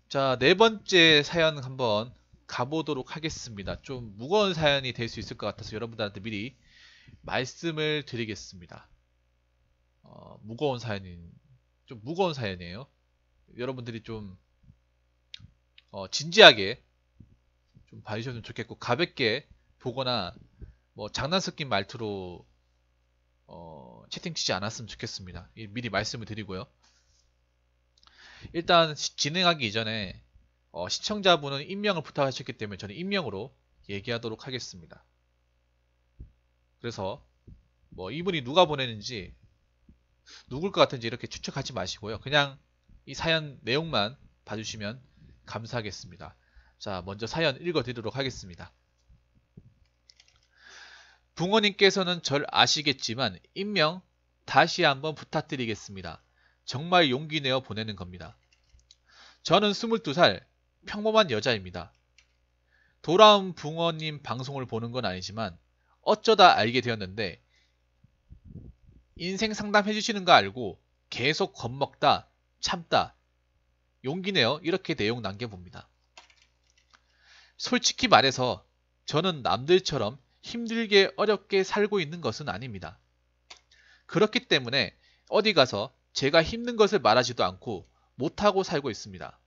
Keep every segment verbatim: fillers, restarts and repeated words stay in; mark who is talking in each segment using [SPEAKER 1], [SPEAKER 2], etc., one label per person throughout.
[SPEAKER 1] 자, 네 번째 사연 한번 가보도록 하겠습니다. 좀 무거운 사연이 될 수 있을 것 같아서 여러분들한테 미리 말씀을 드리겠습니다. 어, 무거운 사연인, 좀 무거운 사연이에요. 여러분들이 좀 어, 진지하게 좀 봐주셨으면 좋겠고, 가볍게 보거나 뭐 장난 섞인 말투로 어, 채팅 치지 않았으면 좋겠습니다. 미리 말씀을 드리고요. 일단 시- 진행하기 이전에 어, 시청자분은 익명을 부탁하셨기 때문에 저는 익명으로 얘기하도록 하겠습니다. 그래서 뭐 이분이 누가 보내는지 누굴 것 같은지 이렇게 추측하지 마시고요. 그냥 이 사연 내용만 봐주시면 감사하겠습니다. 자, 먼저 사연 읽어드리도록 하겠습니다. 붕어님께서는 절 아시겠지만 익명 다시 한번 부탁드리겠습니다. 정말 용기 내어 보내는 겁니다. 저는 스물두 살 평범한 여자입니다. 돌아온 붕어님 방송을 보는 건 아니지만 어쩌다 알게 되었는데 인생 상담 해주시는 거 알고 계속 겁먹다 참다 용기 내어 이렇게 내용 남겨봅니다. 솔직히 말해서 저는 남들처럼 힘들게 어렵게 살고 있는 것은 아닙니다. 그렇기 때문에 어디 가서 제가 힘든 것을 말하지도 않고 못하고 살고 있습니다.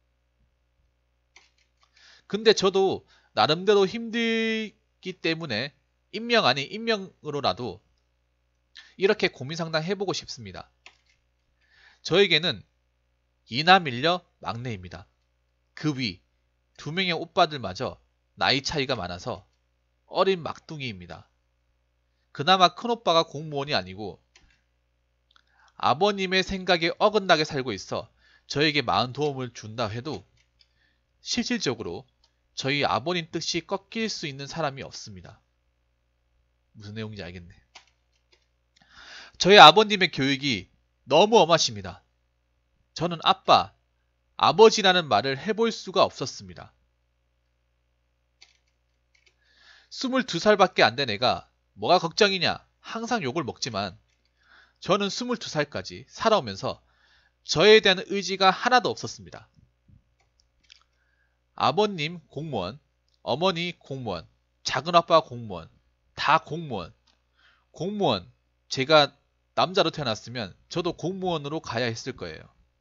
[SPEAKER 1] 근데 저도 나름대로 힘들기 때문에 익명 아닌 익명으로라도 이렇게 고민 상담 해보고 싶습니다. 저에게는 이남일녀 막내입니다. 그 위 두 명의 오빠들마저 나이 차이가 많아서 어린 막둥이입니다. 그나마 큰오빠가 공무원이 아니고 아버님의 생각에 어긋나게 살고 있어 저에게 많은 도움을 준다 해도 실질적으로 저희 아버님 뜻이 꺾일 수 있는 사람이 없습니다. 무슨 내용인지 알겠네. 저희 아버님의 교육이 너무 엄하십니다. 저는 아빠, 아버지라는 말을 해볼 수가 없었습니다. 스물두 살밖에 안 된 애가 뭐가 걱정이냐 항상 욕을 먹지만 저는 스물두 살까지 살아오면서 저에 대한 의지가 하나도 없었습니다. 아버님 공무원, 어머니 공무원, 작은아빠 공무원, 다 공무원. 공무원, 제가 남자로 태어났으면 저도 공무원으로 가야 했을 거예요.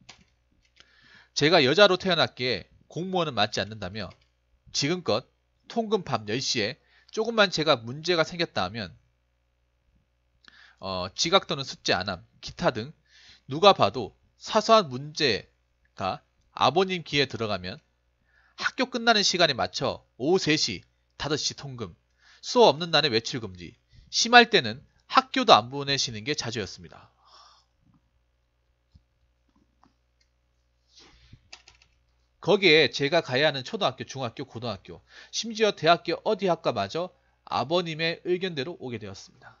[SPEAKER 1] 제가 여자로 태어났기에 공무원은 맞지 않는다며 지금껏 통금 밤 열 시에 조금만 제가 문제가 생겼다 하면 어, 지각 또는 숙제 안함, 기타 등 누가 봐도 사소한 문제가 아버님 귀에 들어가면 학교 끝나는 시간에 맞춰 오후 세 시, 다섯 시 통금, 수업 없는 날에 외출 금지, 심할 때는 학교도 안 보내시는 게 자주였습니다. 거기에 제가 가야 하는 초등학교, 중학교, 고등학교, 심지어 대학교 어디 학과마저 아버님의 의견대로 오게 되었습니다.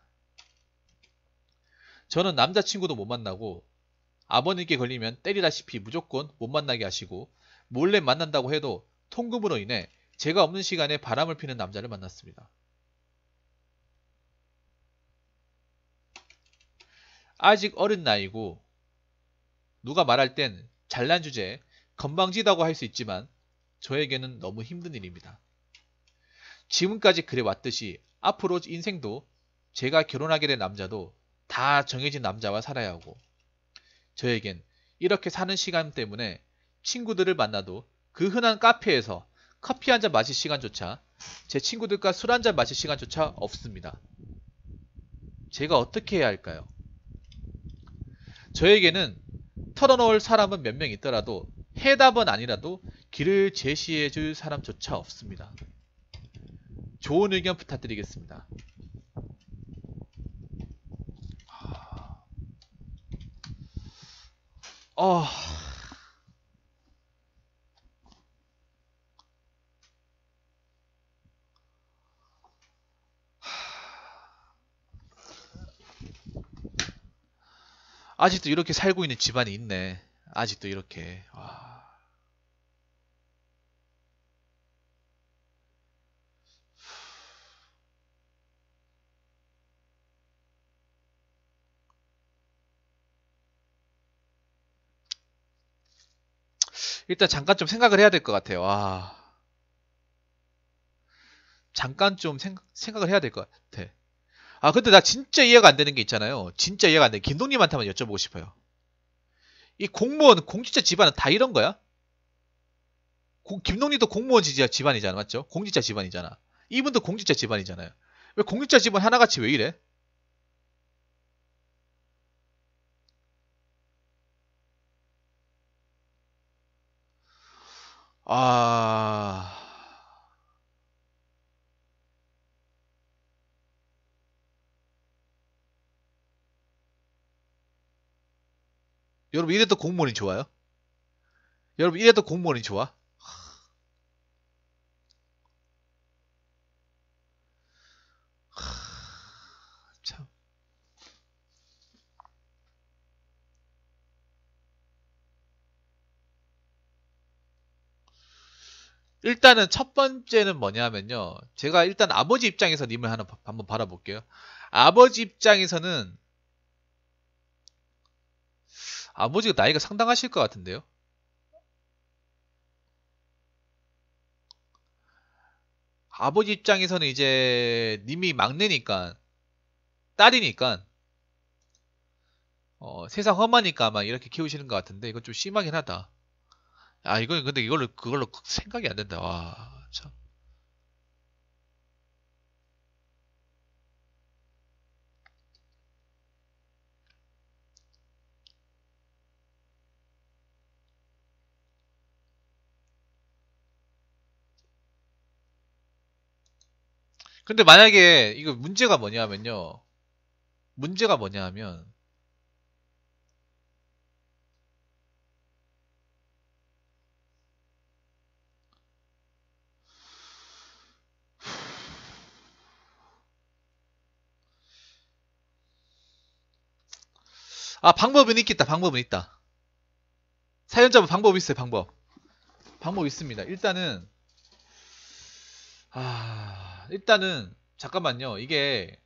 [SPEAKER 1] 저는 남자친구도 못 만나고 아버님께 걸리면 때리다시피 무조건 못 만나게 하시고 몰래 만난다고 해도 통금으로 인해 제가 없는 시간에 바람을 피는 남자를 만났습니다. 아직 어린 나이고 누가 말할 땐 잘난 주제에 건방지다고 할 수 있지만 저에게는 너무 힘든 일입니다. 지금까지 그래왔듯이 앞으로 인생도 제가 결혼하게 된 남자도 다 정해진 남자와 살아야 하고 저에겐 이렇게 사는 시간 때문에 친구들을 만나도 그 흔한 카페에서 커피 한잔 마실 시간조차 제 친구들과 술 한잔 마실 시간조차 없습니다. 제가 어떻게 해야 할까요? 저에게는 털어놓을 사람은 몇 명 있더라도 해답은 아니라도 길을 제시해 줄 사람조차 없습니다. 좋은 의견 부탁드리겠습니다. 어... 아직도 이렇게 살고 있는 집안이 있네. 아직도 이렇게. 와... 일단 잠깐 좀 생각을 해야 될 것 같아요. 와. 잠깐 좀 생각, 생각을 해야 될 것 같아. 아, 근데 나 진짜 이해가 안 되는 게 있잖아요. 진짜 이해가 안 돼. 김동님한테만 여쭤보고 싶어요. 이 공무원, 공직자 집안은 다 이런 거야? 공- 김동님도 공무원 지- 집안이잖아, 맞죠? 공직자 집안이잖아. 이분도 공직자 집안이잖아요. 왜 공직자 집안 하나같이 왜 이래? 아, 여러분 이래도 공무원이 좋아요? 여러분 이래도 공무원이 좋아? 참. 일단은 첫 번째는 뭐냐면요. 제가 일단 아버지 입장에서 님을 하나 바- 한번 바라볼게요. 아버지 입장에서는 아버지가 나이가 상당하실 것 같은데요. 아버지 입장에서는 이제 님이 막내니까 딸이니까 어, 세상 험하니까 아마 이렇게 키우시는 것 같은데 이건 좀 심하긴 하다. 아 이건 근데 이걸로 그걸로 생각이 안 된다. 와 참. 근데 만약에 이거 문제가 뭐냐면요. 문제가 뭐냐면 아 방법은 있겠다. 방법은 있다. 사연자분 방법 있어요. 방법. 방법 있습니다. 일단은 아 일단은 잠깐만요. 이게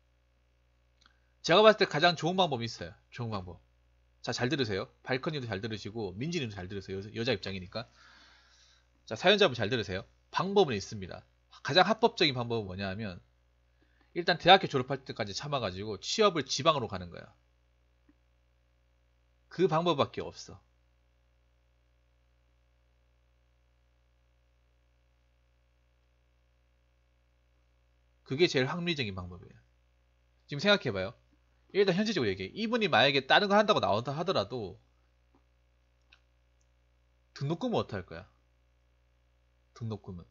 [SPEAKER 1] 제가 봤을 때 가장 좋은 방법이 있어요. 좋은 방법. 자, 잘 들으세요. 발컨님도 잘 들으시고 민지님도 잘 들으세요. 여자, 여자 입장이니까. 자, 사연자분 잘 들으세요. 방법은 있습니다. 가장 합법적인 방법은 뭐냐 하면 일단 대학교 졸업할 때까지 참아가지고 취업을 지방으로 가는 거야. 그 방법밖에 없어. 그게 제일 합리적인 방법이에요. 지금 생각해봐요. 일단 현실적으로 얘기해. 이분이 만약에 다른 거 한다고 나온다 하더라도 등록금은 어떻게 할 거야? 등록금은.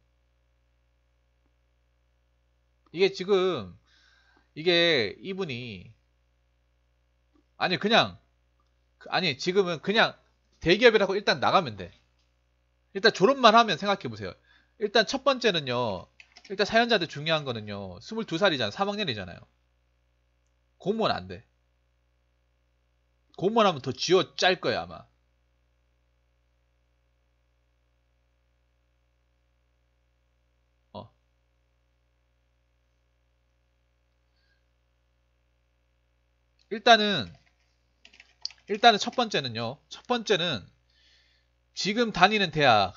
[SPEAKER 1] 이게 지금 이게 이분이 아니 그냥 아니 지금은 그냥 대기업이라고 일단 나가면 돼. 일단 졸업만 하면 생각해보세요. 일단 첫 번째는요. 일단 사연자들 중요한 거는요. 스물두 살이잖아. 삼 학년이잖아요. 공무원 안 돼. 공무원 하면 더 쥐어 짤 거야 아마. 어. 일단은 일단은 첫 번째는요. 첫 번째는 지금 다니는 대학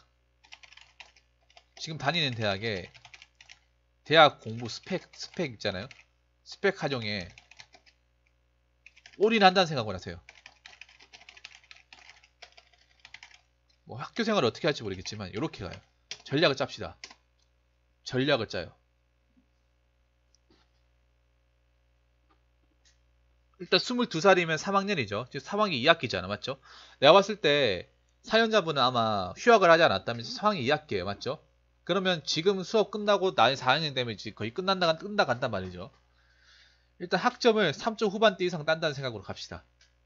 [SPEAKER 1] 지금 다니는 대학에 대학 공부 스펙 스펙 있잖아요. 스펙 활용에 올인한다는 생각을 하세요. 뭐 학교 생활을 어떻게 할지 모르겠지만 이렇게 가요. 전략을 짭시다. 전략을 짜요. 일단 스물두 살이면 삼 학년이죠. 지금 삼 학기 이 학기잖아. 맞죠? 내가 봤을 때 사연자분은 아마 휴학을 하지 않았다면 삼 학기 이 학기예요. 맞죠? 그러면 지금 수업 끝나고 나이 사 학년 되면 이제 거의 끝난다, 끝나 간단 말이죠. 일단 학점을 삼 점 후반대 이상 딴다는 생각으로 갑시다.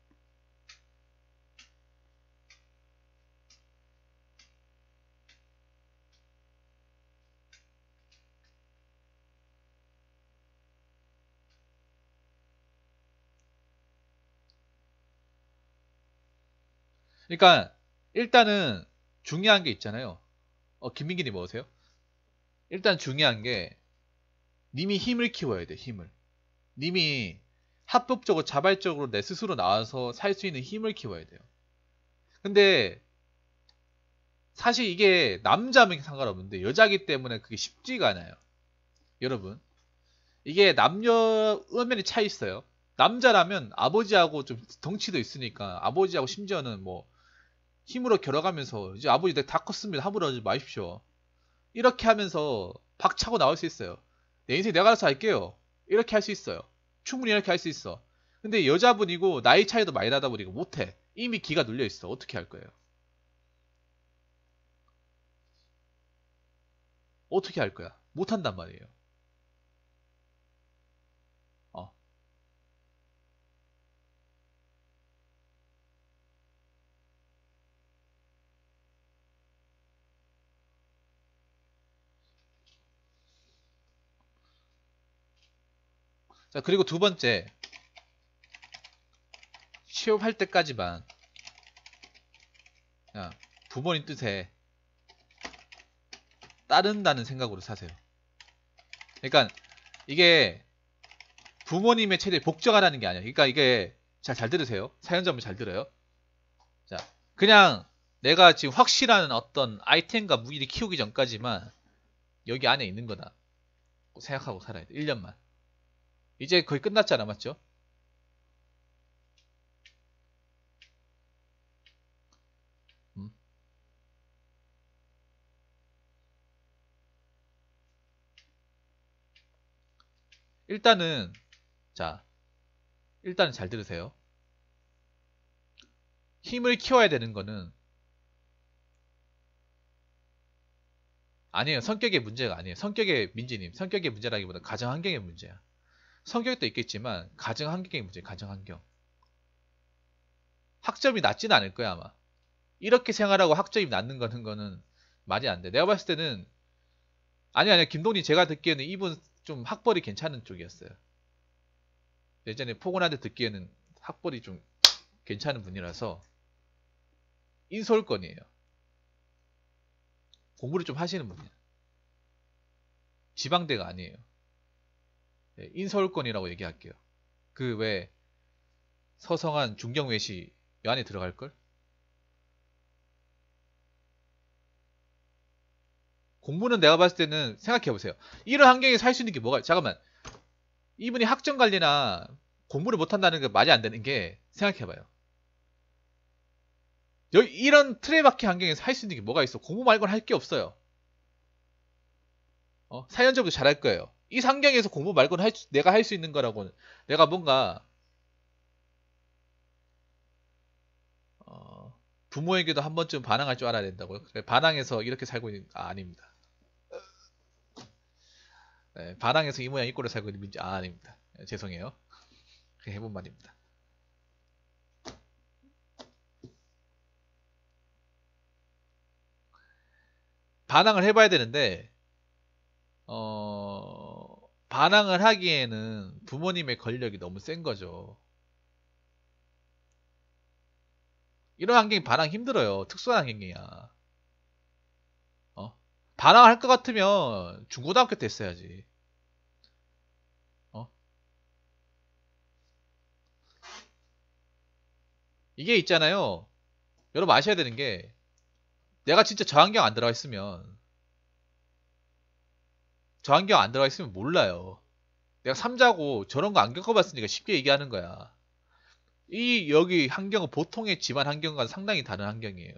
[SPEAKER 1] 그러니까 일단은 중요한 게 있잖아요. 어, 김민기님 뭐세요? 일단 중요한 게 님이 힘을 키워야 돼. 힘을. 님이 합법적으로 자발적으로 내 스스로 나와서 살 수 있는 힘을 키워야 돼요. 근데 사실 이게 남자면 상관없는데 여자기 때문에 그게 쉽지가 않아요. 여러분, 이게 남녀 의면이 차이 있어요. 남자라면 아버지하고 좀 덩치도 있으니까 아버지하고 심지어는 뭐 힘으로 겨뤄가면서 이제 아버지 내가 다 컸습니다. 함부로 하지 마십시오. 이렇게 하면서 박차고 나올 수 있어요. 내 인생 내가 알아서 할게요. 이렇게 할 수 있어요. 충분히 이렇게 할 수 있어. 근데 여자분이고 나이 차이도 많이 나다 보니까 못해. 이미 기가 눌려 있어. 어떻게 할 거예요? 어떻게 할 거야? 못한단 말이에요. 어. 자, 그리고 두 번째, 취업할 때까지만 그냥 부모님 뜻에 따른다는 생각으로 사세요. 그러니까 이게 부모님의 최대 복종하라는 게 아니에요. 그러니까 이게 잘, 잘 들으세요. 사연자분 잘 들어요. 자, 그냥 내가 지금 확실한 어떤 아이템과 무기를 키우기 전까지만 여기 안에 있는 거다 생각하고 살아야 돼. 일 년만. 이제 거의 끝났잖아, 맞죠? 음. 일단은 자, 일단은 잘 들으세요. 힘을 키워야 되는 거는 아니에요. 성격의 문제가 아니에요. 성격의 민지님, 성격의 문제라기보다 가정 환경의 문제야. 성격도 있겠지만 가정 환경의 문제, 가정 환경. 학점이 낮지는 않을 거야 아마. 이렇게 생활하고 학점이 낮는 거는 거는 말이 안 돼. 내가 봤을 때는 아니 아니 김동진 제가 듣기에는 이분 좀 학벌이 괜찮은 쪽이었어요. 예전에 포근한테 듣기에는 학벌이 좀 괜찮은 분이라서 인서울권이에요. 공부를 좀 하시는 분이에요. 지방대가 아니에요. 네, 인서울권이라고 얘기할게요. 그 왜 서성한 중경외시 요 안에 들어갈걸? 공부는 내가 봤을 때는 생각해보세요. 이런 환경에 살 수 있는 게 뭐가, 잠깐만. 이분이 학점 관리나 공부를 못한다는 게 말이 안 되는 게 생각해봐요. 여기 이런 틀에박힌 환경에서 할 수 있는 게 뭐가 있어? 공부 말고는 할 게 없어요. 어? 사 년 전부터 잘할 거예요. 이 환경에서 공부 말고는 할 수- 내가 할 수 있는 거라고는 내가 뭔가 어, 부모에게도 한 번쯤 반항할 줄 알아야 된다고요. 그래, 반항해서 이렇게 살고 있는 아, 아닙니다. 네, 반항해서 이 모양 이 꼴로 살고 있는 민지 아, 아닙니다. 네, 죄송해요. 그냥 해본 말입니다. 반항을 해봐야 되는데 어, 반항을 하기에는 부모님의 권력이 너무 센 거죠. 이런 환경이 반항 힘들어요. 특수한 환경이야. 어? 반항을 할 것 같으면 중고등학교 때 했어야지. 어? 이게 있잖아요. 여러분 아셔야 되는 게 내가 진짜 저 환경 안 들어가 있으면 저 환경 안 들어가 있으면 몰라요. 내가 삼자고 저런 거 안 겪어봤으니까 쉽게 얘기하는 거야. 이 여기 환경은 보통의 집안 환경과 상당히 다른 환경이에요.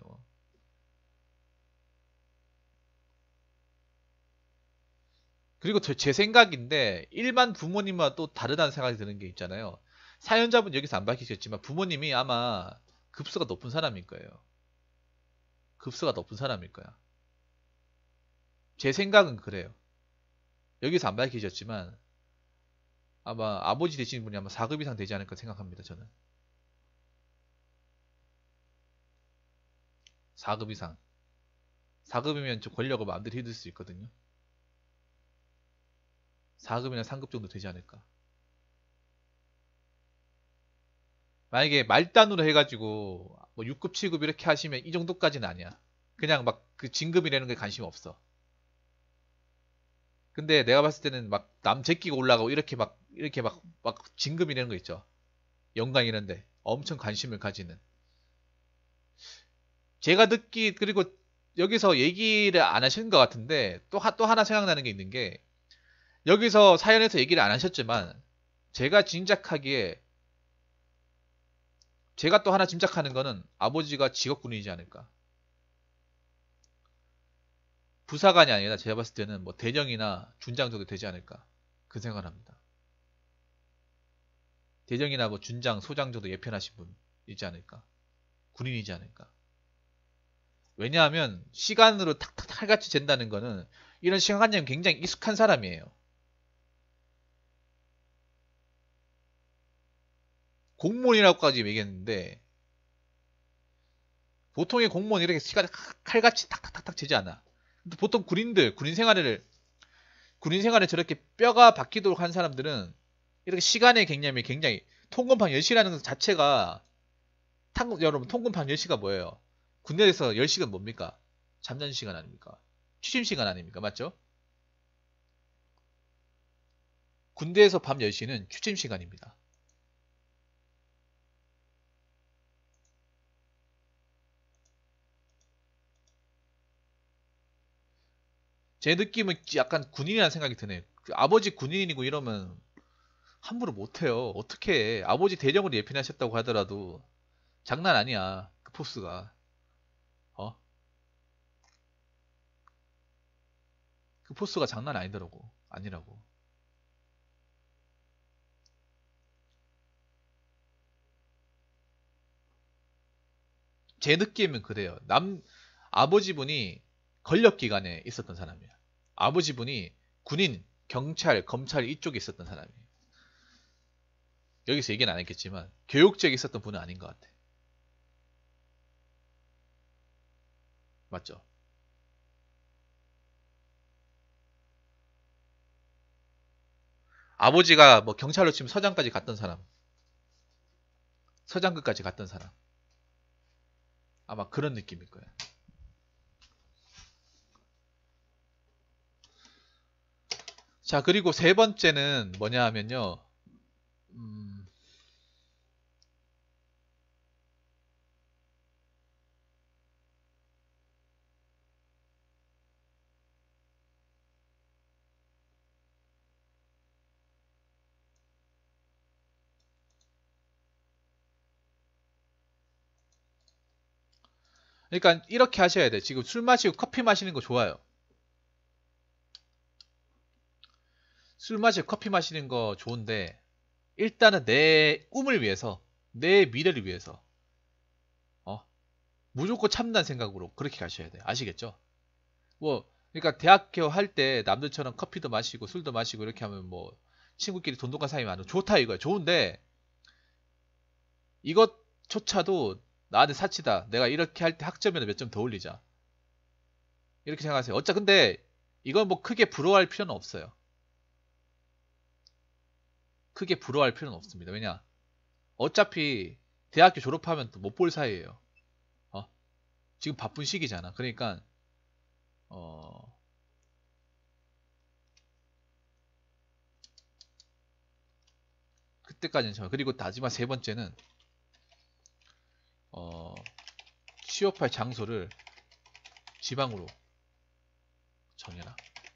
[SPEAKER 1] 그리고 저- 제 생각인데 일반 부모님과 또 다르다는 생각이 드는 게 있잖아요. 사연자분 여기서 안 밝히셨지만 부모님이 아마 급수가 높은 사람일 거예요. 급수가 높은 사람일 거야. 제 생각은 그래요. 여기서 안 밝히셨지만 아마 아버지 되시는 분이 아마 사 급 이상 되지 않을까 생각합니다. 저는 사 급 이상. 사 급이면 좀 권력을 마음대로 휘둘 수 있거든요. 사 급이나 삼 급 정도 되지 않을까. 만약에 말단으로 해가지고 뭐 육 급, 칠 급 이렇게 하시면 이 정도까지는 아니야. 그냥 막 그 진급이라는 게 관심 없어. 근데 내가 봤을 때는 막 남 제끼고 올라가고 이렇게 막 이렇게 막 막 진급이라는 거 있죠. 영광 이런데 엄청 관심을 가지는. 제가 듣기 그리고 여기서 얘기를 안 하시는 것 같은데 또, 하, 또 하나 생각나는 게 있는 게 여기서 사연에서 얘기를 안 하셨지만 제가 짐작하기에 제가 또 하나 짐작하는 거는 아버지가 직업군인이지 않을까. 부사관이 아니라 제가 봤을 때는 뭐 대령이나 준장 정도 되지 않을까. 그 생각을 합니다. 대령이나 뭐 준장, 소장 정도 예편하신 분이지 않을까. 군인이지 않을까. 왜냐하면 시간으로 탁탁 칼같이 잰다는 거는 이런 시간관념이 굉장히 익숙한 사람이에요. 공무원이라고까지 얘기했는데 보통의 공무원이 이렇게 시간을 칼같이 탁탁탁탁 재지 않아. 근데 보통 군인들, 군인 생활을 군인 생활에 저렇게 뼈가 박히도록 한 사람들은 이렇게 시간의 개념이 굉장히 통근판 열 시라는 것 자체가 탕, 여러분 통근판 열 시가 뭐예요? 군대에서 열 시간 뭡니까? 잠자는 시간 아닙니까? 취침 시간 아닙니까? 맞죠? 군대에서 밤 열 시는 취침 시간입니다. 제 느낌은 약간 군인이라는 생각이 드네요. 그 아버지 군인이고 이러면 함부로 못해요. 어떻게 해. 아버지 대령으로 예편하셨다고 하더라도 장난 아니야. 그 포스가. 어? 그 포스가 장난 아니더라고. 아니라고. 제 느낌은 그래요. 남, 아버지분이 권력기관에 있었던 사람이에요. 아버지분이 군인, 경찰, 검찰 이쪽에 있었던 사람이에요. 여기서 얘기는 안 했겠지만 교육적에 있었던 분은 아닌 것 같아. 맞죠? 아버지가 뭐 경찰로 치면 서장까지 갔던 사람, 서장급까지 갔던 사람. 아마 그런 느낌일 거예요. 자, 그리고 세 번째는 뭐냐 하면요. 음, 그러니까 이렇게 하셔야 돼. 지금 술 마시고 커피 마시는 거 좋아요. 술 마시고 커피 마시는 거 좋은데 일단은 내 꿈을 위해서, 내 미래를 위해서 어? 무조건 참는 생각으로 그렇게 가셔야 돼. 아시겠죠? 뭐 그러니까 대학교 할 때 남들처럼 커피도 마시고 술도 마시고 이렇게 하면 뭐 친구끼리 돈독한 사이 많으면 좋다 이거야. 좋은데 이것조차도 나한테 사치다. 내가 이렇게 할 때 학점에는 몇 점 더 올리자. 이렇게 생각하세요. 어차 근데 이건 뭐 크게 부러워할 필요는 없어요. 크게 부러워할 필요는 없습니다. 왜냐? 어차피 대학교 졸업하면 또 못 볼 사이예요. 어? 지금 바쁜 시기잖아. 그러니까 어 그때까지는 참. 그리고 마지막 세 번째는 어 취업할 장소를 지방으로 정해라.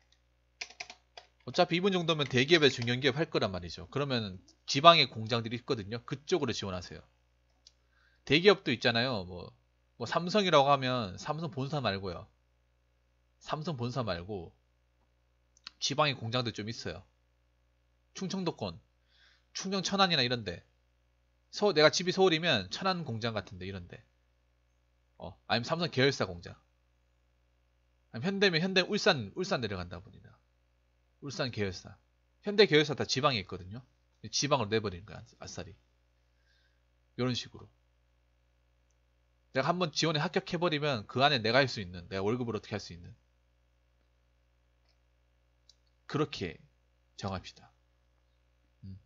[SPEAKER 1] 어차피 이분 정도면 대기업에 중견기업 할 거란 말이죠. 그러면 지방에 공장들이 있거든요. 그쪽으로 지원하세요. 대기업도 있잖아요. 뭐, 뭐 삼성이라고 하면 삼성 본사 말고요. 삼성 본사 말고 지방에 공장도 좀 있어요. 충청도권, 충청 천안이나 이런데. 서 내가 집이 서울이면 천안 공장 같은데 이런데. 어, 아니면 삼성 계열사 공장. 아니면 현대면 현대 울산 울산 내려간다 봅니다. 울산 계열사. 현대 계열사 다 지방에 있거든요. 지방으로 내버리는 거야, 아싸리. 이런 식으로. 내가 한번 지원에 합격해버리면 그 안에 내가 할 수 있는, 내가 월급을 어떻게 할 수 있는. 그렇게 정합시다. 음.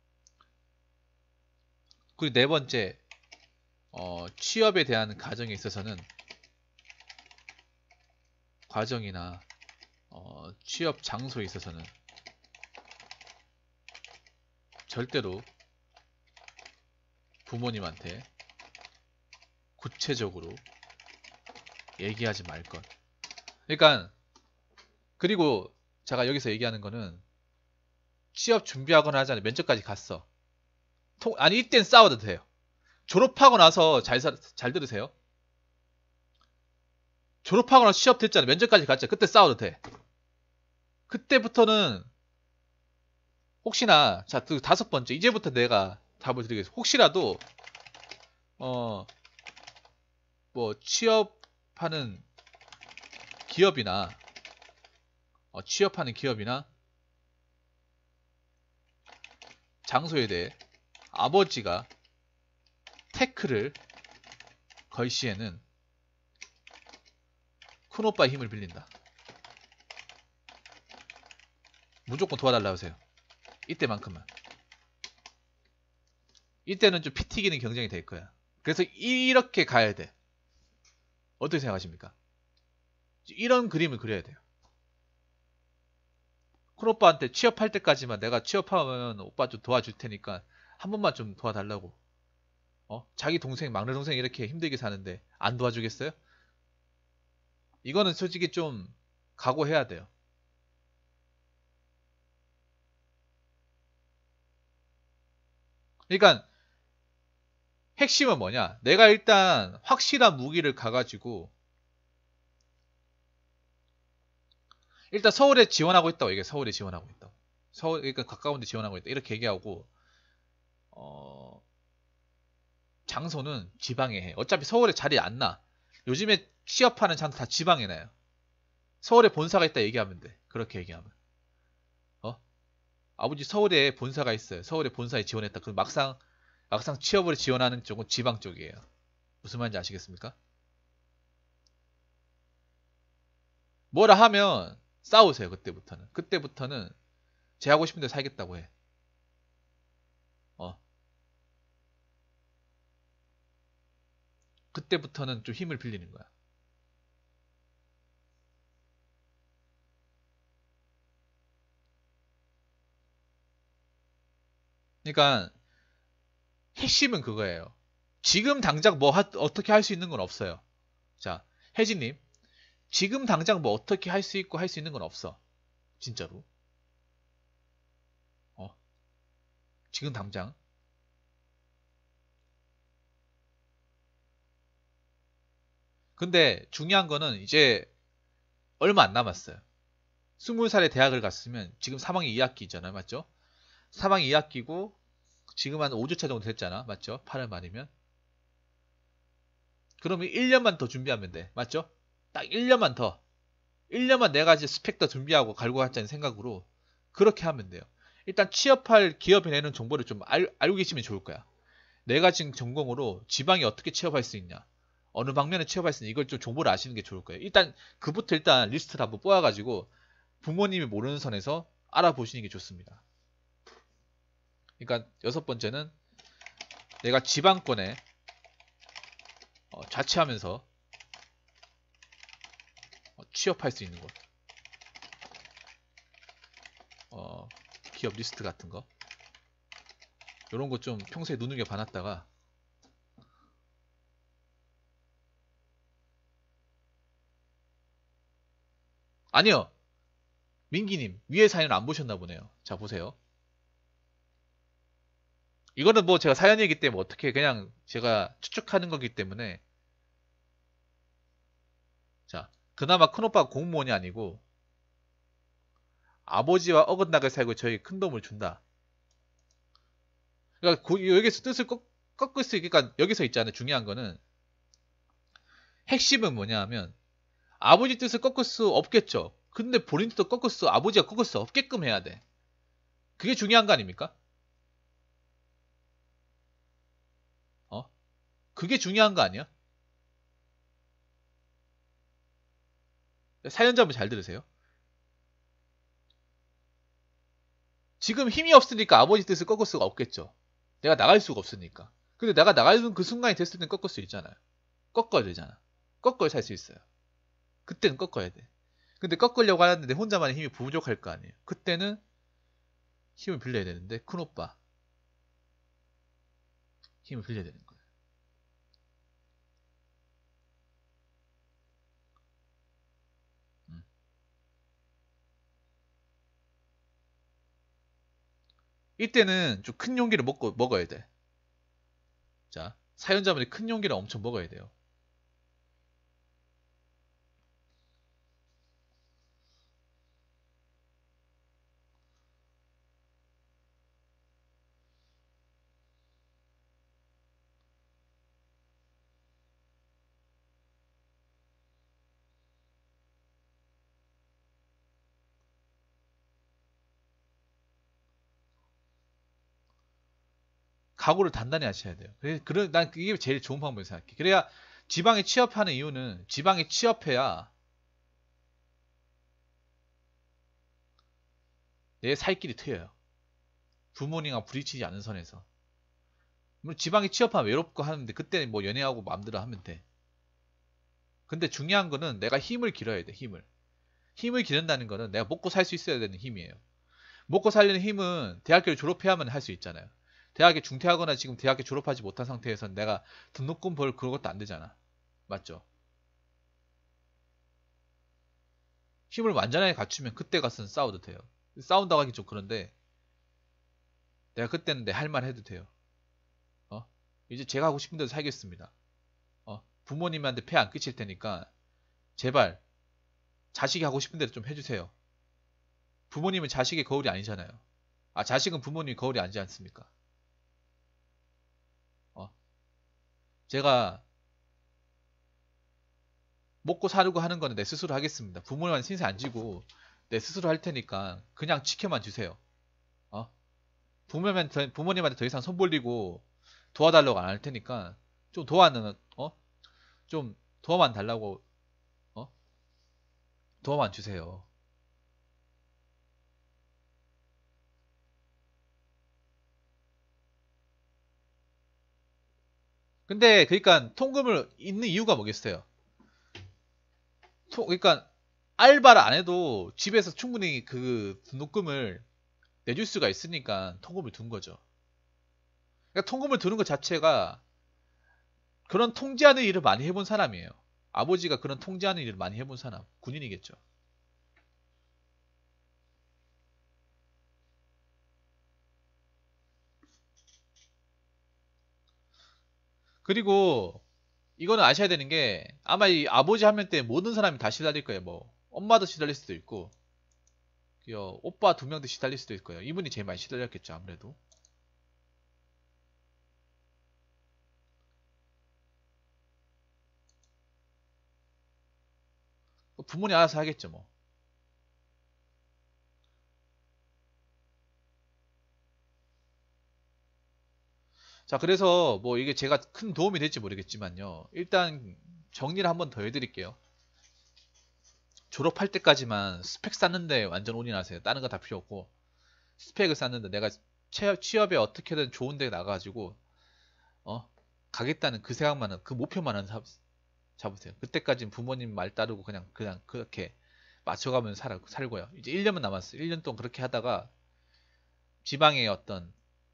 [SPEAKER 1] 그리고 네 번째, 어, 취업에 대한 가정에 있어서는 과정이나 어, 취업 장소에 있어서는 절대로 부모님한테 구체적으로 얘기하지 말 것. 그러니까 그리고 제가 여기서 얘기하는 거는 취업 준비하거나 하잖아요. 면접까지 갔어. 통, 아니 이땐 싸워도 돼요. 졸업하고 나서 잘, 사- 잘 들으세요. 졸업하고 나서 취업 됐잖아. 면접까지 갔잖아. 그때 싸워도 돼. 그때부터는 혹시나 자, 그 다섯 번째 이제부터 내가 답을 드리겠습니다. 혹시라도 어 뭐 취업하는 기업이나 어, 취업하는 기업이나 장소에 대해 아버지가 태클을 걸 시에는 큰오빠의 힘을 빌린다. 무조건 도와달라 하세요. 이때만큼만. 이때는 좀 피 튀기는 경쟁이 될 거야. 그래서 이렇게 가야 돼. 어떻게 생각하십니까? 이런 그림을 그려야 돼요. 큰오빠한테 취업할 때까지만 내가 취업하면 오빠 좀 도와줄 테니까 한 번만 좀 도와달라고. 어? 자기 동생, 막내 동생 이렇게 힘들게 사는데 안 도와주겠어요? 이거는 솔직히 좀 각오해야 돼요. 그러니까 핵심은 뭐냐? 내가 일단 확실한 무기를 가가지고 일단 서울에 지원하고 있다고 얘기해. 서울에 지원하고 있다고. 서울 그러니까 가까운 데 지원하고 있다. 이렇게 얘기하고 어 장소는 지방에 해. 어차피 서울에 자리 안 나. 요즘에 취업하는 장소 다 지방에 나요. 서울에 본사가 있다 얘기하면 돼. 그렇게 얘기하면. 어? 아버지 서울에 본사가 있어요. 서울에 본사에 지원했다. 그 막상 막상 취업을 지원하는 쪽은 지방 쪽이에요. 무슨 말인지 아시겠습니까? 뭐라 하면 싸우세요. 그때부터는. 그때부터는 제 하고 싶은 데 살겠다고 해. 어. 그때부터는 좀 힘을 빌리는 거야. 그러니까 핵심은 그거예요. 지금 당장 뭐 하- 어떻게 할 수 있는 건 없어요. 자, 혜진님, 지금 당장 뭐 어떻게 할 수 있고 할 수 있는 건 없어. 진짜로. 어, 지금 당장. 근데 중요한 거는 이제 얼마 안 남았어요. 스무 살에 대학을 갔으면 지금 삼 학년 이 학기잖아요. 맞죠? 삼 학년 이 학기고 지금 한 오 주차 정도 됐잖아. 맞죠? 팔 월 말이면. 그러면 일 년만 더 준비하면 돼. 맞죠? 딱 일 년만 더. 일 년만 내가 이제 스펙 더 준비하고 갈고 갔자는 생각으로 그렇게 하면 돼요. 일단 취업할 기업에 내는 정보를 좀 알, 알고 계시면 좋을 거야. 내가 지금 전공으로 지방에 어떻게 취업할 수 있냐. 어느 방면에 취업할 수 있냐. 이걸 좀 정보를 아시는 게 좋을 거예요. 일단 그부터 일단 리스트를 한번 뽑아가지고 부모님이 모르는 선에서 알아보시는 게 좋습니다. 그러니까 여섯 번째는 내가 지방권에 어, 자취하면서 어, 취업할 수 있는 곳. 어, 기업 리스트 같은 거. 이런 거 좀 평소에 눈으로 봐놨다가 아니요. 민기님 위에 사연을 안 보셨나 보네요. 자 보세요. 이거는 뭐 제가 사연이기 때문에 어떻게 그냥 제가 추측하는 거기 때문에 자 그나마 큰오빠가 공무원이 아니고 아버지와 어긋나게 살고 저에게 큰 도움을 준다. 그러니까 고- 여기서 뜻을 꺾, 꺾을 수 있으니까 여기서 있잖아요. 중요한 거는 핵심은 뭐냐 하면 아버지 뜻을 꺾을 수 없겠죠. 근데 본인 뜻도 꺾을 수 아버지가 꺾을 수 없게끔 해야 돼. 그게 중요한 거 아닙니까? 어? 그게 중요한 거 아니야? 사연자분 잘 들으세요. 지금 힘이 없으니까 아버지 뜻을 꺾을 수가 없겠죠. 내가 나갈 수가 없으니까. 근데 내가 나가는 그 순간이 됐을 땐 꺾을 수 있잖아요. 꺾어야 되잖아. 꺾어야 살 수 있어요. 그때는 꺾어야 돼. 근데 꺾으려고 하는데 혼자만의 힘이 부족할 거 아니에요. 그때는 힘을 빌려야 되는데 큰오빠 힘을 빌려야 되는 거예요. 이때는 좀 큰 용기를 먹고, 먹어야 돼. 자, 사연자분이 큰 용기를 엄청 먹어야 돼요. 각오를 단단히 하셔야 돼요. 그래, 그래, 난 그게 제일 좋은 방법이라고 생각해. 그래야 지방에 취업하는 이유는 지방에 취업해야 내 살 길이 트여요. 부모님과 부딪히지 않는 선에서. 물론 지방에 취업하면 외롭고 하는데 그때는 뭐 연애하고 마음대로 하면 돼. 근데 중요한 거는 내가 힘을 길어야 돼, 힘을. 힘을 기른다는 거는 내가 먹고 살 수 있어야 되는 힘이에요. 먹고 살려는 힘은 대학교를 졸업해야만 할 수 있잖아요. 대학에 중퇴하거나 지금 대학교 졸업하지 못한 상태에서 내가 등록금 벌 그런 것도 안 되잖아. 맞죠? 힘을 완전하게 갖추면 그때 가서는 싸워도 돼요. 싸운다고 하기 좀 그런데 내가 그때는 내 할 말 해도 돼요. 어? 이제 제가 하고 싶은 대로 살겠습니다. 어? 부모님한테 폐 안 끼칠 테니까 제발 자식이 하고 싶은 대로 좀 해주세요. 부모님은 자식의 거울이 아니잖아요. 아, 자식은 부모님 거울이 아니지 않습니까? 어? 제가 먹고 사려고 하는 거는 내 스스로 하겠습니다. 부모님한테 신세 안 지고 내 스스로 할 테니까 그냥 지켜만 주세요. 어? 부모님한테, 부모님한테 더 이상 손 벌리고 도와달라고 안 할 테니까 좀 도와는 어? 좀 도와만 달라고 어? 도와만 주세요. 근데 그러니까 통금을 있는 이유가 뭐겠어요? 통, 그러니까 알바를 안 해도 집에서 충분히 그 등록금을 내줄 수가 있으니까 통금을 둔 거죠. 그러니까 통금을 두는 것 자체가 그런 통제하는 일을 많이 해본 사람이에요. 아버지가 그런 통제하는 일을 많이 해본 사람, 군인이겠죠. 그리고 이거는 아셔야 되는 게 아마 이 아버지 한 명 때문에 모든 사람이 다 시달릴 거예요. 뭐 엄마도 시달릴 수도 있고 그 오빠 두 명도 시달릴 수도 있을 거예요. 이분이 제일 많이 시달렸겠죠, 아무래도. 부모님 알아서 하겠죠, 뭐. 자, 그래서 뭐 이게 제가 큰 도움이 될지 모르겠지만요. 일단 정리를 한번 더 해드릴게요. 졸업할 때까지만 스펙 쌓는데 완전 올인하세요. 다른 거 다 필요 없고 스펙을 쌓는데 내가 취업, 취업에 어떻게든 좋은 데 나가가지고 어 가겠다는 그 생각만은 그 목표만은 잡, 잡으세요. 그때까지는 부모님 말 따르고 그냥 그냥 그렇게 맞춰가면서 살, 살고요. 이제 일 년만 남았어요. 일 년 동안 그렇게 하다가 지방의 어떤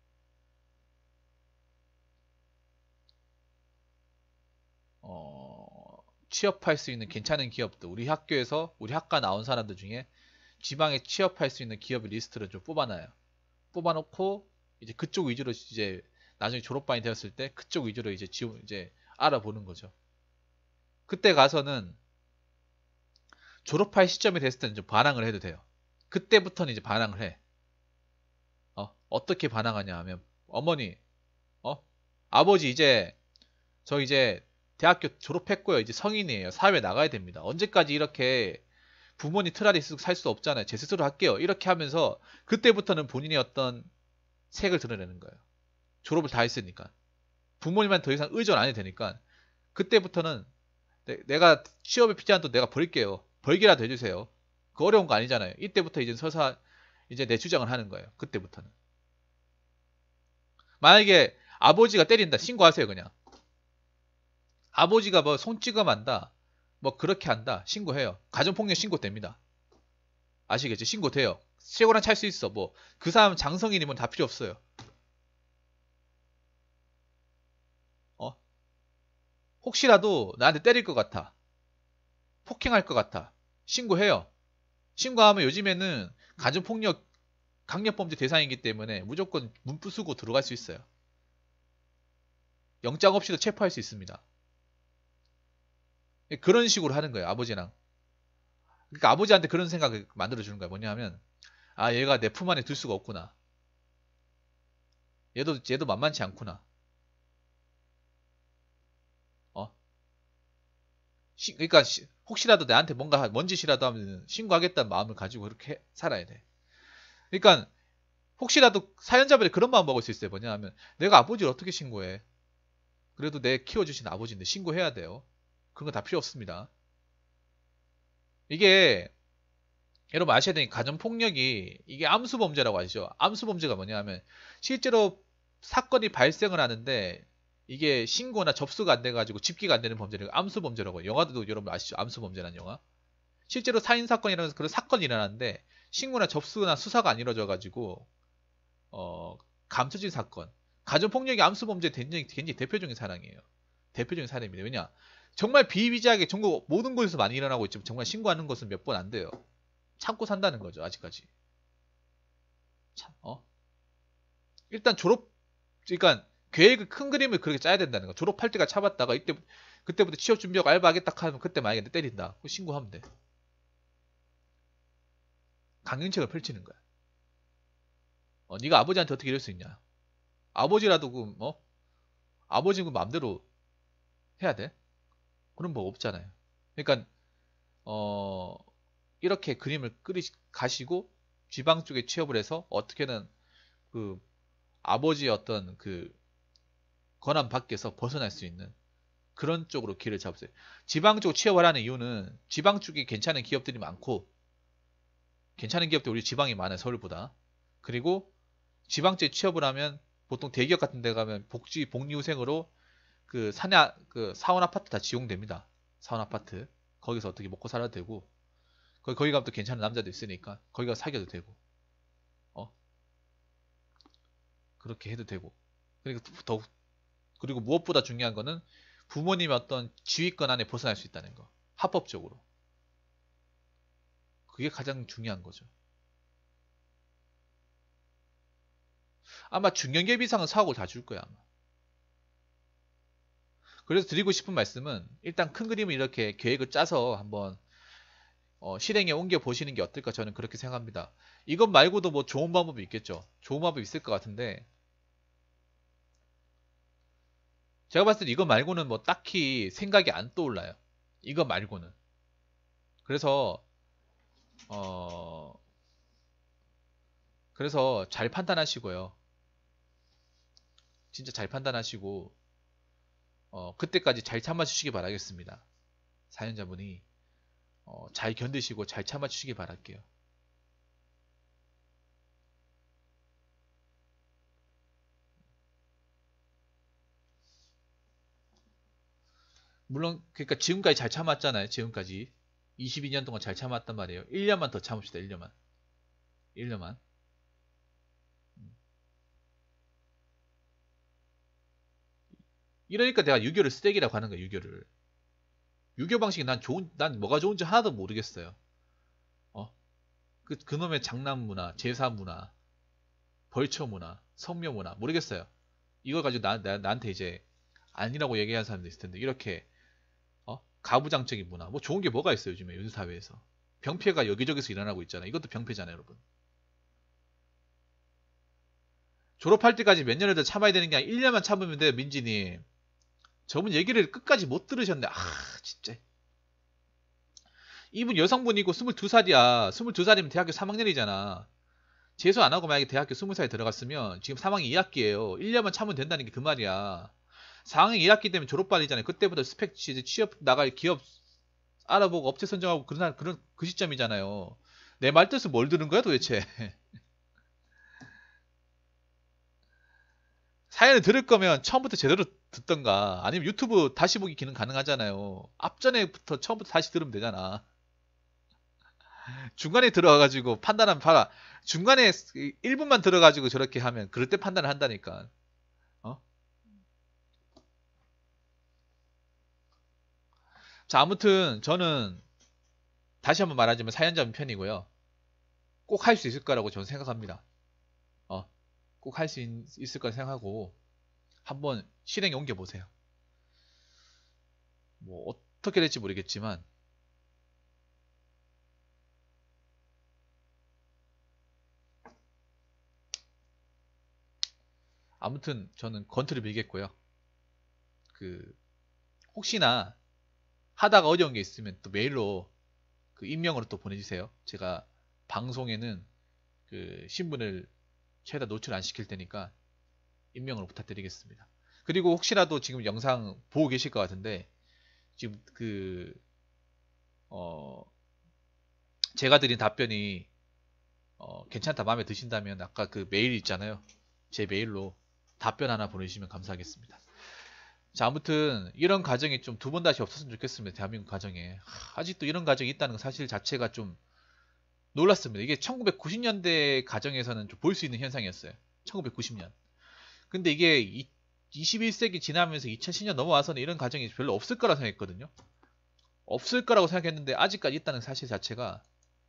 [SPEAKER 1] 어, 취업할 수 있는 괜찮은 기업도 우리 학교에서 우리 학과 나온 사람들 중에 지방에 취업할 수 있는 기업 리스트를 좀 뽑아놔요. 뽑아놓고 이제 그쪽 위주로 이제 나중에 졸업반이 되었을 때 그쪽 위주로 이제 지원 이제 알아보는 거죠. 그때 가서는 졸업할 시점이 됐을 때는 좀 반항을 해도 돼요. 그때부터는 이제 반항을 해. 어, 어떻게 반항하냐 하면 어머니, 어, 아버지 이제 저 이제 대학교 졸업했고요. 이제 성인이에요. 사회 나가야 됩니다. 언제까지 이렇게 부모님 틀 아래 살 수 없잖아요. 제 스스로 할게요. 이렇게 하면서 그때부터는 본인의 어떤 색을 드러내는 거예요. 졸업을 다 했으니까. 부모님한테 더 이상 의존 안 해도 되니까 그때부터는 내, 가 취업에 필요한 돈 내가 벌게요. 벌기라도 해주세요. 그 어려운 거 아니잖아요. 이때부터 이제 서서 이제 내 주장을 하는 거예요. 그때부터는. 만약에 아버지가 때린다. 신고하세요, 그냥. 아버지가 뭐 손찌검한다. 뭐 그렇게 한다. 신고해요. 가정폭력 신고됩니다. 아시겠죠? 신고돼요. 최고랑 찰 수 있어. 뭐 그 사람 장성인이면 다 필요 없어요. 어? 혹시라도 나한테 때릴 것 같아. 폭행할 것 같아. 신고해요. 신고하면 요즘에는 가정폭력 강력범죄 대상이기 때문에 무조건 문 부수고 들어갈 수 있어요. 영장 없이도 체포할 수 있습니다. 그런 식으로 하는 거예요. 아버지랑. 그러니까 아버지한테 그런 생각을 만들어주는 거야. 뭐냐면 아 얘가 내 품 안에 들 수가 없구나. 얘도 얘도 만만치 않구나. 어? 시, 그러니까 시, 혹시라도 나한테 뭔가 뭔 짓이라도 하면 신고하겠다는 마음을 가지고 그렇게 살아야 돼. 그러니까 혹시라도 사연자분이 그런 마음 먹을 수 있어요. 뭐냐면 내가 아버지를 어떻게 신고해? 그래도 내 키워주신 아버지인데 신고해야 돼요. 그런 거 다 필요 없습니다. 이게 여러분 아셔야 되는 게 가정폭력이 이게 암수범죄라고 아시죠? 암수범죄가 뭐냐면 실제로 사건이 발생을 하는데 이게 신고나 접수가 안 돼가지고 집기가 안 되는 범죄를 암수범죄라고 해요. 영화도 여러분 아시죠? 암수범죄라는 영화. 실제로 살인사건이라는 그런 사건이 일어나는데 신고나 접수나 수사가 안 이루어져가지고 어, 감춰진 사건. 가정폭력이 암수범죄 굉장히, 굉장히 대표적인 사례이에요. 대표적인 사례입니다. 왜냐? 정말 비비지하게 전국 모든 곳에서 많이 일어나고 있지만 정말 신고하는 것은 몇 번 안 돼요. 참고 산다는 거죠. 아직까지. 참, 어? 일단 졸업, 그러니까 계획을 큰 그림을 그렇게 짜야 된다는 거. 졸업할 때가 참았다가 이때 그때부터 취업 준비하고 알바하겠다 하면 그때 만약에 때린다. 그거 신고하면 돼. 강경책을 펼치는 거야. 어, 네가 아버지한테 어떻게 이럴 수 있냐? 아버지라도 그 뭐 아버지 그 마음대로 해야 돼? 그런 법 없잖아요. 그러니까 어 이렇게 그림을 그리 가시고 지방 쪽에 취업을 해서 어떻게든 그 아버지의 어떤 그 권한 밖에서 벗어날 수 있는 그런 쪽으로 길을 잡으세요. 지방 쪽 취업을 하는 이유는 지방 쪽이 괜찮은 기업들이 많고 괜찮은 기업들 우리 지방이 많아요. 서울보다. 그리고 지방 쪽에 취업을 하면 보통 대기업 같은 데 가면 복지 복리후생으로 그 사내 그 사원 아파트 다 지용됩니다. 사원 아파트 거기서 어떻게 먹고 살아도 되고 거기 거기 가면 또 괜찮은 남자도 있으니까 거기 가서 사귀어도 되고 어 그렇게 해도 되고 그리고 더욱 그리고 무엇보다 중요한 거는 부모님의 어떤 지휘권 안에 벗어날 수 있다는 거 합법적으로 그게 가장 중요한 거죠. 아마 중견기업 이상은 사억을 다 줄 거야 아마. 그래서 드리고 싶은 말씀은 일단 큰 그림을 이렇게 계획을 짜서 한번 어, 실행에 옮겨 보시는 게 어떨까 저는 그렇게 생각합니다. 이것 말고도 뭐 좋은 방법이 있겠죠. 좋은 방법이 있을 것 같은데 제가 봤을 때 이거 말고는 뭐 딱히 생각이 안 떠올라요. 이거 말고는. 그래서 어 그래서 잘 판단하시고요. 진짜 잘 판단하시고 어 그때까지 잘 참아주시기 바라겠습니다. 사연자분이 어, 잘 견디시고 잘 참아주시기 바랄게요. 물론 그러니까 지금까지 잘 참았잖아요. 지금까지 이십이 년 동안 잘 참았단 말이에요. 일 년만 더 참읍시다. 일 년만. 일 년만. 이러니까 내가 유교를 쓰레기라고 하는 거야. 유교를. 유교 방식이 난 좋은 난 뭐가 좋은지 하나도 모르겠어요. 어? 그 그놈의 장난 문화, 제사 문화, 벌처 문화, 성묘 문화 모르겠어요. 이걸 가지고 나, 나 나한테 이제 아니라고 얘기하는 사람도 있을 텐데 이렇게 어? 가부장적인 문화 뭐 좋은 게 뭐가 있어요 요즘에 요즘 사회에서 병폐가 여기저기서 일어나고 있잖아요. 이것도 병폐잖아요 여러분. 졸업할 때까지 몇 년을 더 참아야 되는 게 아니라 일 년만 참으면 돼요 민지님. 저분 얘기를 끝까지 못 들으셨네. 아 진짜 이분 여성분이고 스물두 살이야. 스물두 살이면 대학교 삼 학년이잖아. 재수 안 하고 만약에 대학교 스무 살에 들어갔으면 지금 삼 학년 이 학기예요. 일 년만 참으면 된다는 게 그 말이야. 사 학년 일 학기 되면 졸업반이잖아요. 그때부터 스펙 취업 나갈 기업 알아보고 업체 선정하고 그런 그런 그 시점이잖아요. 내 말 뜻을 뭘 들은 거야 도대체? 사연을 들을 거면 처음부터 제대로 듣던가 아니면 유튜브 다시 보기 기능 가능하잖아요. 앞전에부터 처음부터 다시 들으면 되잖아. 중간에 들어가가지고 판단하면 봐라. 중간에 일 분만 들어가지고 저렇게 하면 그럴 때 판단을 한다니까. 어? 자, 아무튼 저는 다시 한번 말하자면 사연자분 편이고요. 꼭 할 수 있을 거라고 저는 생각합니다. 꼭 할 수 있을 거라 생각하고 한번 실행에 옮겨 보세요. 뭐 어떻게 될지 모르겠지만 아무튼 저는 건투를 빌겠고요. 그 혹시나 하다가 어려운 게 있으면 또 메일로 그 익명으로 또 보내주세요. 제가 방송에는 그 신분을 최대한 노출 안 시킬 테니까 익명으로 부탁드리겠습니다. 그리고 혹시라도 지금 영상 보고 계실 것 같은데 지금 그 어 제가 드린 답변이 어 괜찮다 마음에 드신다면 아까 그 메일 있잖아요. 제 메일로 답변 하나 보내주시면 감사하겠습니다. 자, 아무튼 이런 가정이 좀 두 번 다시 없었으면 좋겠습니다. 대한민국 가정에. 하, 아직도 이런 가정이 있다는 사실 자체가 좀 놀랐습니다. 이게 천구백구십 년대 가정에서는 좀 볼 수 있는 현상이었어요. 천구백구십 년. 근데 이게 이, 이십일 세기 지나면서 이천십 년 넘어와서는 이런 가정이 별로 없을 거라 생각했거든요. 없을 거라고 생각했는데 아직까지 있다는 사실 자체가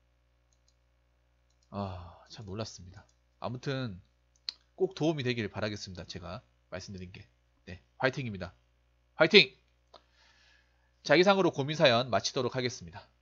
[SPEAKER 1] 아, 참 놀랐습니다. 아무튼 꼭 도움이 되길 바라겠습니다. 제가 말씀드린 게. 네, 화이팅입니다. 화이팅! 자, 이상으로 고민사연 마치도록 하겠습니다.